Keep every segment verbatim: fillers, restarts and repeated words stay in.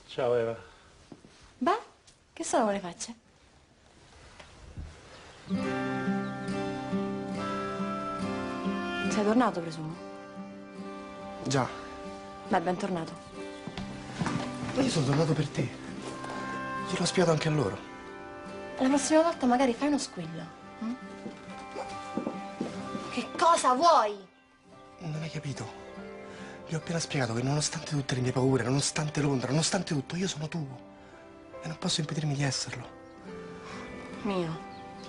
Ciao Eva. Beh, che sono quelle facce? Sei tornato, presumo? Già. Beh, bentornato. Ma io sono tornato per te. Gliel'ho spiegato anche a loro. La prossima volta magari fai uno squillo. Hm? Che cosa vuoi? Non hai capito? Gli ho appena spiegato che nonostante tutte le mie paure, nonostante Londra, nonostante tutto, io sono tuo. E non posso impedirmi di esserlo. Mio.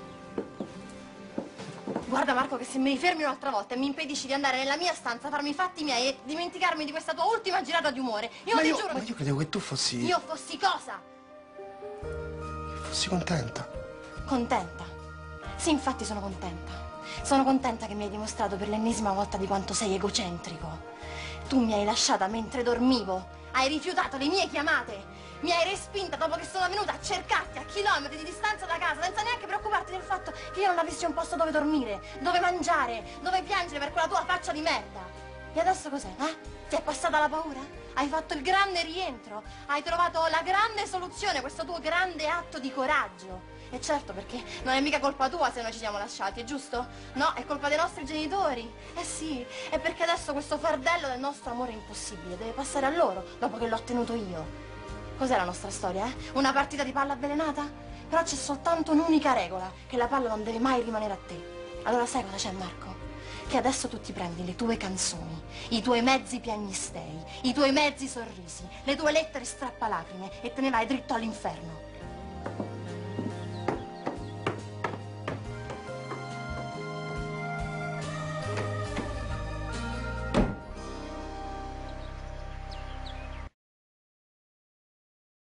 Guarda Marco, che se mi rifermi un'altra volta e mi impedisci di andare nella mia stanza a farmi i fatti miei e dimenticarmi di questa tua ultima girata di umore, io ma ti io, giuro ma che... io credevo che tu fossi... Io fossi cosa? Che fossi contenta. Contenta. Sì, infatti sono contenta. Sono contenta che mi hai dimostrato per l'ennesima volta di quanto sei egocentrico. Tu mi hai lasciata mentre dormivo, hai rifiutato le mie chiamate, mi hai respinta dopo che sono venuta a cercarti a chilometri di distanza da casa senza neanche preoccuparti del fatto che io non avessi un posto dove dormire, dove mangiare, dove piangere per quella tua faccia di merda. E adesso cos'è, eh? Ti è passata la paura? Hai fatto il grande rientro, hai trovato la grande soluzione, questo tuo grande atto di coraggio. E certo, perché non è mica colpa tua se noi ci siamo lasciati, è giusto? No, è colpa dei nostri genitori. Eh sì, è perché adesso questo fardello del nostro amore impossibile deve passare a loro, dopo che l'ho ottenuto io. Cos'è la nostra storia, eh? Una partita di palla avvelenata? Però c'è soltanto un'unica regola, che la palla non deve mai rimanere a te. Allora sai cosa c'è, Marco? Che adesso tu ti prendi le tue canzoni, i tuoi mezzi piagnistei, i tuoi mezzi sorrisi, le tue lettere strappalacrime e te ne vai dritto all'inferno.